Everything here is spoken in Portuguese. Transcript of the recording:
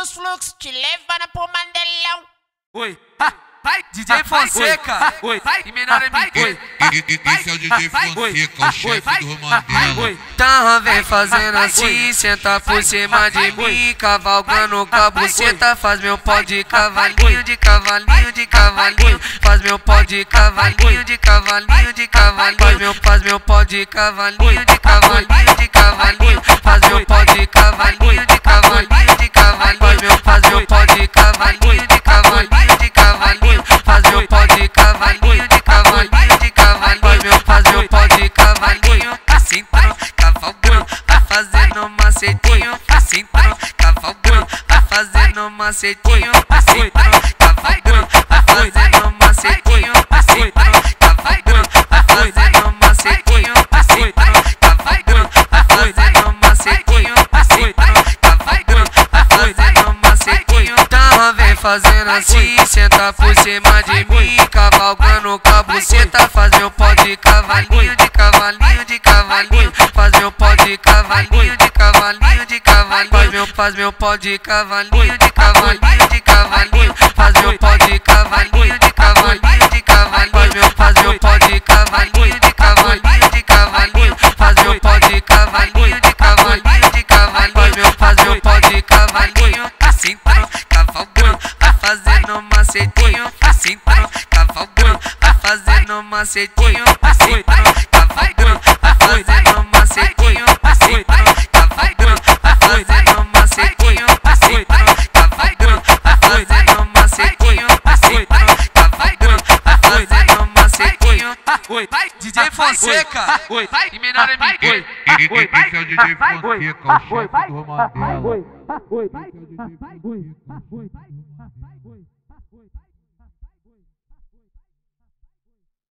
dos fluxos, te levando pro Mandelão. Oi, vai, DJ Fonseca. Oi, vai, e menor MP. Esse é o DJ Fonseca, o chefe do Mandela. Tá, vem fazendo assim, senta por cima de mim, cavalgando com a buceta, faz meu pó de cavalinho, de cavalinho, de cavalinho, faz meu pó de cavalinho, de cavalinho, de cavalinho, faz meu pó de cavalinho, de cavalinho, de cavalinho, faz meu pó de cavalinho, de cavalinho, de cavalinho, faz meu pó de cavalinho, de cavalinho, de cavalinho, faz meu pó de cavalinho, de cavalinho, de cavalinho, faz meu pó de cavalinho, assim cavalgando, vai fazendo macetinho, assim cavalgando, vai fazendo macetinho, assim cavalgando, vai fazendo macetinho, assim cavalgando, vai fazendo macetinho, assim cavalgando, vai fazendo macetinho, assim cavalgando, vai fazendo macetinho. Então vem fazendo assim, senta por cima de mim, cavalgando com a buceta, faz meu pó de cavalinho, de cavalinho, de cavalinho, faz meu pó de cavalinho, de cavalinho, de cavalinho, faz meu pó de cavalinho, de cavalinho, de cavalinho, faz meu pó de cavalinho, de cavalinho, de cavalinho, faz meu pó de cavalinho, de cavalinho, de cavalinho, faz meu pó de cavalinho, de cavalinho, de cavalinho, faz meu pó de cavalinho, assim cavalgando, vai fazendo macetinho, assim cavalgando, vai fazendo macetinho, assim cavalgando, vai fazendo macetinho, assim cavalgando, vai fazendo macetinho, assim cavalgando, vai fazendo macetinho, assim cavalgando, vai fazendo macetinho. Oi, vai, DJ Fonseca. Oi, vai, e menor MP. Esse é o DJ Fonseca, o chefe do Mandela. Oi, vai, oi, vai, oi, vai, oi, vai, oi, vai, oi, vai, oi, vai, oi.